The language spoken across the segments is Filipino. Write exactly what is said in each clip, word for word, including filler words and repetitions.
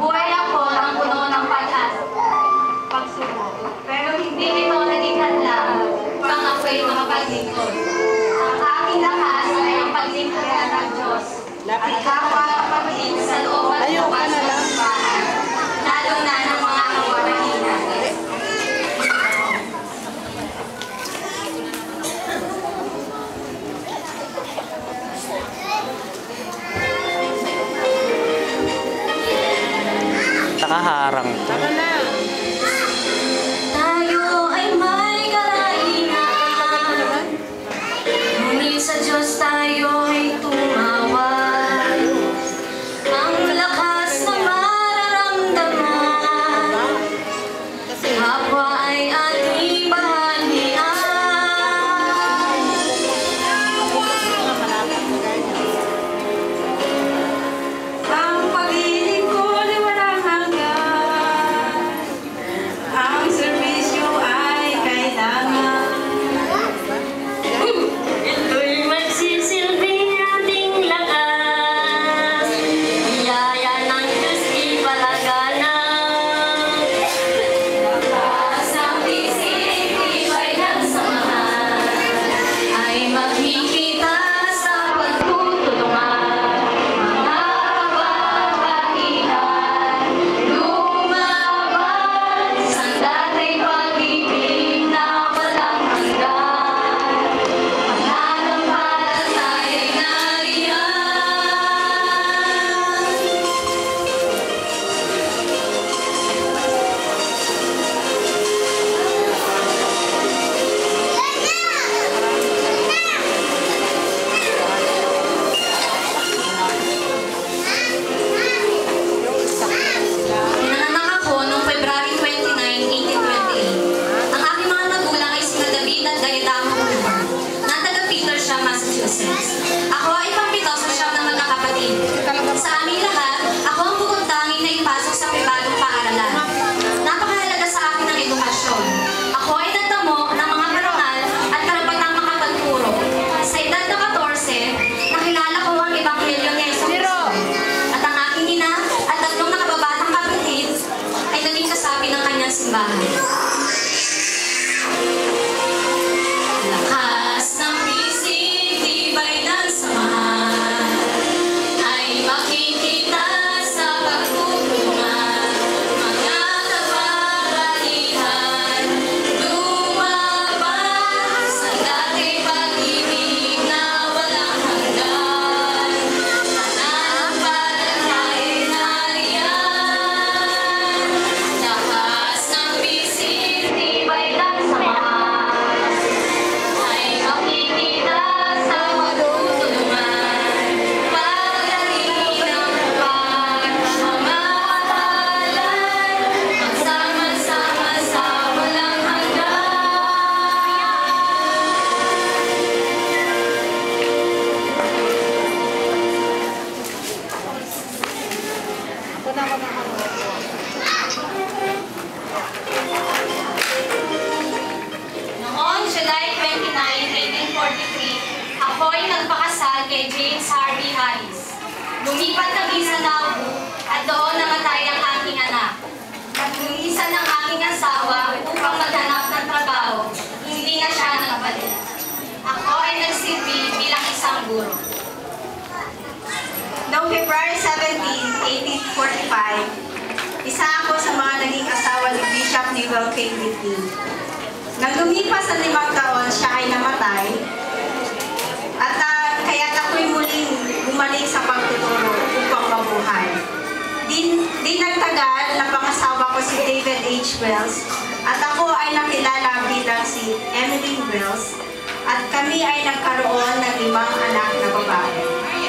Buhay ako ng puno ng pag-asa, pagsubok. Pero hindi ito naging hadlang pang ako'y makapaglingkod. Ang aking lakas ay ang paglingkod ng Diyos. At kapwa kapatid sa loob at labas ng bahay, lalo na ng mga kawawahinan. Nakaharang to. Tayo ay may kalainan, ngunit sa Diyos tayo ay tumawag. Ang lakas na mararamdaman, kapwa ay ating bahagian. Ang pag-ibig ko ay walang hanggan, ang serbisyo ay kailangan. Ito'y magsisilbing ating lakas, biyaya ng Diyos ipalaganap. Lakas ng isip, tibay ng samahan, ay makikita sa pagtutulungan. Mga kababaihan, lumaban sa dating pag-ibig na walang hanggan. Mananampalataya'y nariyan. Pinanganak ako noong February twenty-nine, eighteen twenty-eight. Ang aking mga magulang ay sina David at Gayetano Culver, na taga Petersham, Massachusetts. Ako ay pampito sa siyam na magkakapatid. Sa aming lahat, ako ang bukod tanging na ipasok sa pribadong paaralan. Napakahalaga sa akin ang edukasyon. Ako ay nagtamo ng mga parangal at karapatang makapagturo. Sa edad na fourteen, nakilala ko ang Ebanghelyo ni Jesucristo. At ang aking ina at tatlong nakababatang kapatid ay naging kasapi ng kanyang simbahan. Lakas ng isip, tibay ng samahan, ay makikita sa pagtutulungan. Mga kababaihan, lumaban sa dating pag-ibig na walang hanggan. Mananampalataya'y nariyan. Lakas ng isip, tibay ng samahan, ay makikita sa pagtutulungan. Pagdating ng buwan, mga kapalan, magsama-sama sa walang hanggan. Noong July twenty-nine, eighteen forty-three, ako ay nagpakasal kay James Harvey Harris. Lumipat kami sa Nauvoo at doon namatay ang aking anak. Naglumisan ng aking asawa upang maghanap ng trabaho. Hindi na siya nagbalik. Ako ay nagsilbi bilang isang guro. Noong February seventeenth, eighteen forty-five, isa ako sa mga naging asawa ni Bishop Newell K. Whitney. Nang lumipas ang limang taon, siya ay namatay. At uh, kaya't ako'y muling bumalik sa pagtuturo upang mabuhay. Di, di nagtagal, napangasawa ko si David H. Wells at ako ay nakilala bilang si Emily Wells at kami ay nagkaroon ng limang anak na babae.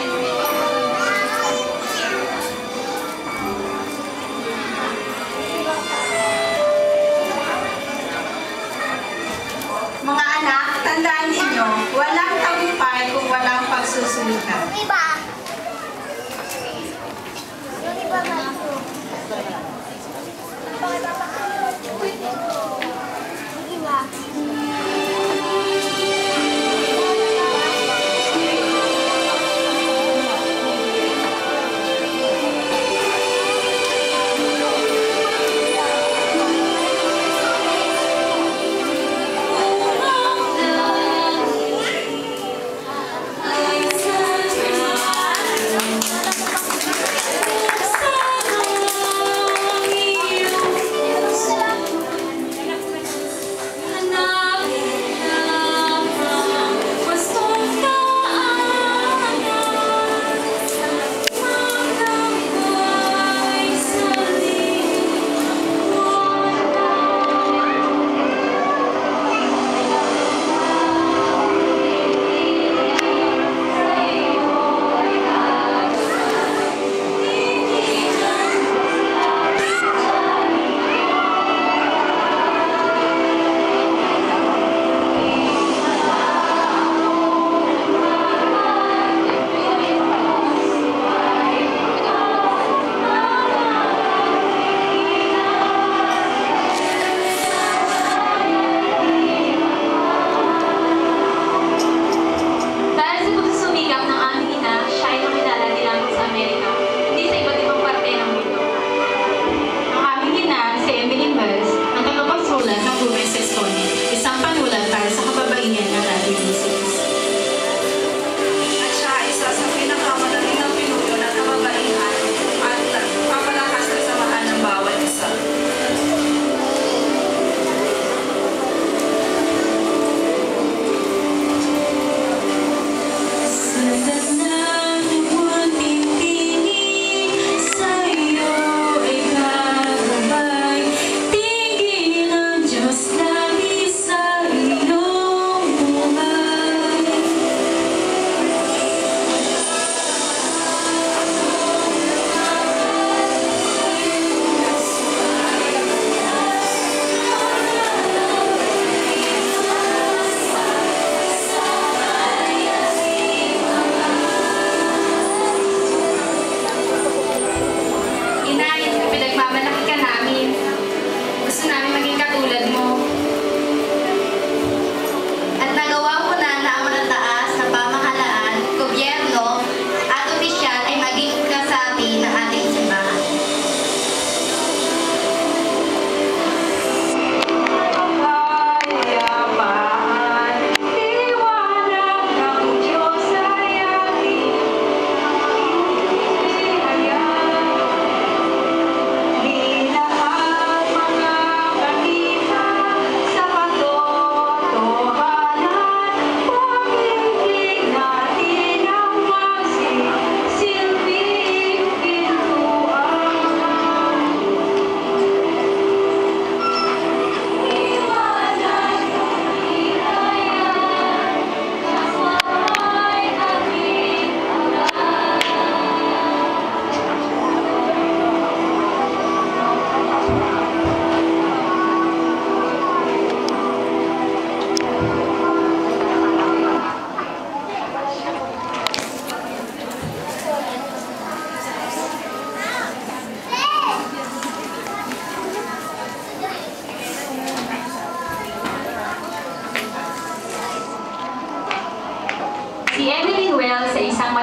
Mga anak, tandaan ninyo, walang tagumpay kung walang pagsusulikan. Iba. Yung iba nga ito. Yung iba.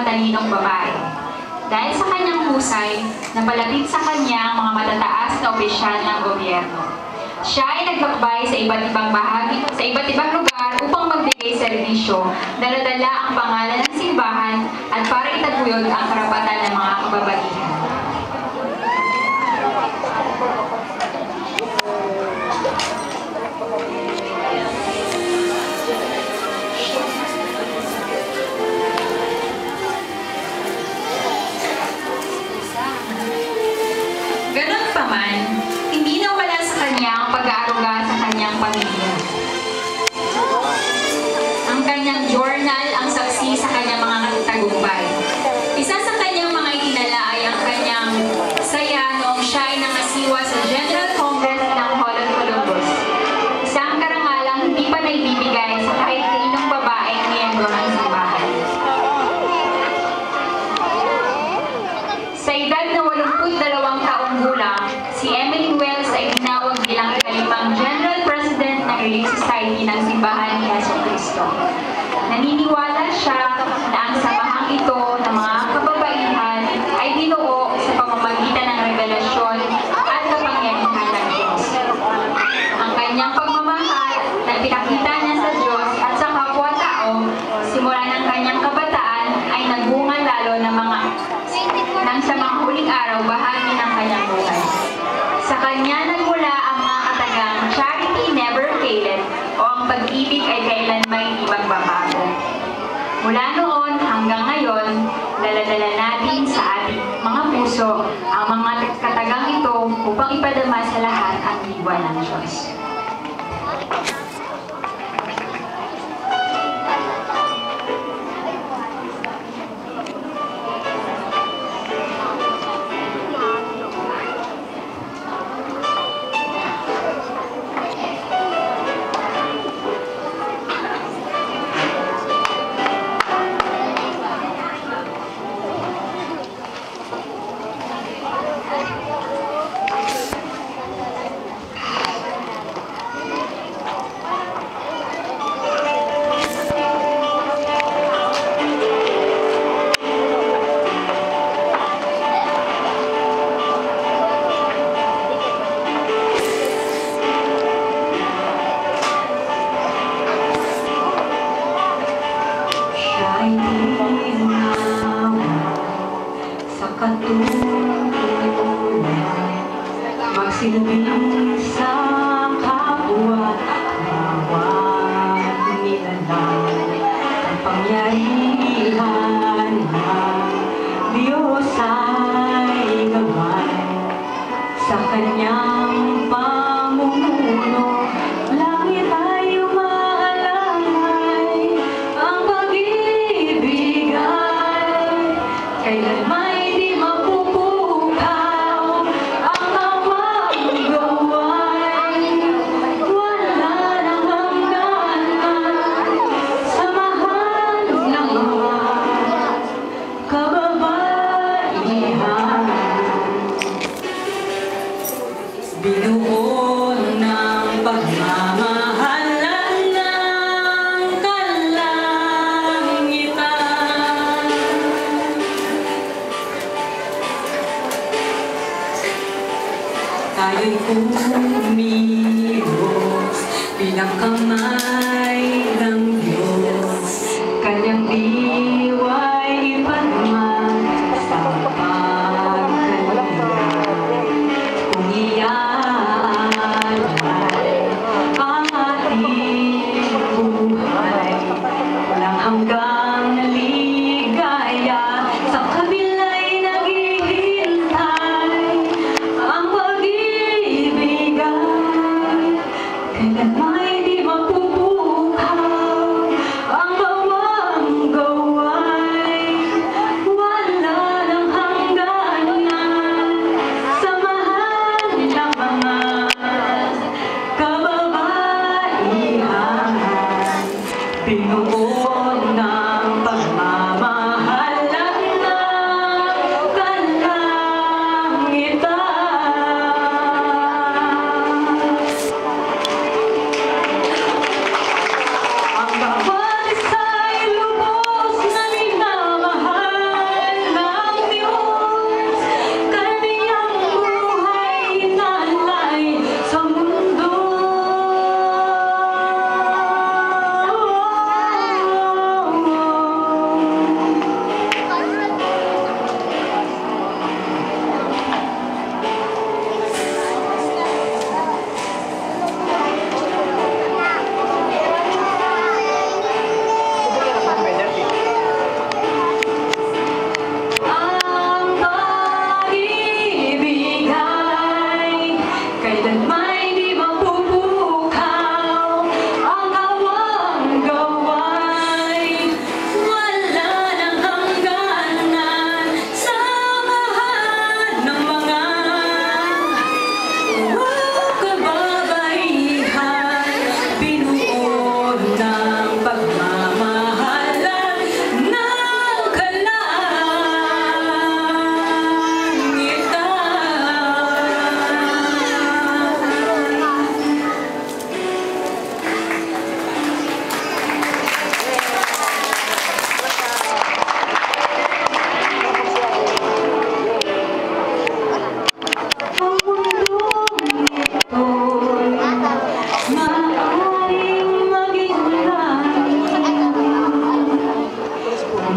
matalinong babae. Dahil sa kanyang husay, napalapit sa kanya ang mga matataas na opisyal ng gobyerno. Siya ay naglakbay sa iba't ibang bahagi, sa iba't ibang lugar upang magbigay serbisyo, daladala ang pangalan ng simbahan at para itaguyod ang karapatan ng mga kababaihan. Ganon pa man, hindi nawala sa kanya ang pag-aaruga sa kanyang pamilya. Ang kanyang journal ang saksi sa kanyang mga tagumpay. Isa sa kanyang mga itinala ay ang kanyang saya noong siya ay nangasiwa sa General Congress ng Holland Columbus. Isang karangalang hindi pa naibibigay sa kahit kaninong babaeng miyembro ng simbahan. Sa edad na walumpu't dalawang taong gulang, si Emily Wells ay tinawag bilang ikalimang General President ng Relief Society ng Simbahan ni Jesucristo. Naniniwala siya na ang samahang ito ng mga kababaihan ay binuo sa pamamagitan ng revelasyon at kapangyarihan ng Diyos. Ang kanyang pagmamahal na pinakita niya sa Diyos at sa kapwa-tao simula ng kanyang kabataan ay nagbunga lalo ng mga nang sa mga huling araw bahagi ng kanyang buhay. Sa kanya nagmula ang mga katagang Charity Never Failed o ang pag-ibig ay kailanman hindi magbabago. Mula noon hanggang ngayon, daladala natin sa ating mga puso ang mga katagang ito upang ipadama sa lahat ang diwa ng Diyos. Magsilbing sa kapwa, bawat nilalang ang pangyarihan ng Diyos ay gabay sa kanyang pamumuno. Langit ay umaalay, ang pag-ibig ay kailanman di mapupukaw. Ang awang gaway wala nang hangganan, samahan ng mga kababaihan. Binuo ng pagmamahalan ng kalangitan. Tayo'y kumilos bilang kamay ng Diyos. Kanyang diwa'y ipadman sa pagkalinga. Kung iaalay ang ating buhay, walang hanggang ligaya sa kabila'y naghihintay. Ang pag-ibig ay kailanman di mapupukaw.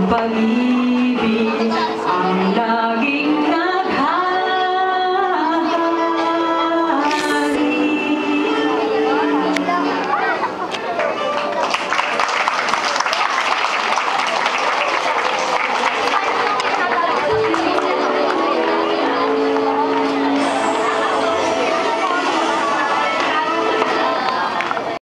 pag-ibig ang lahat.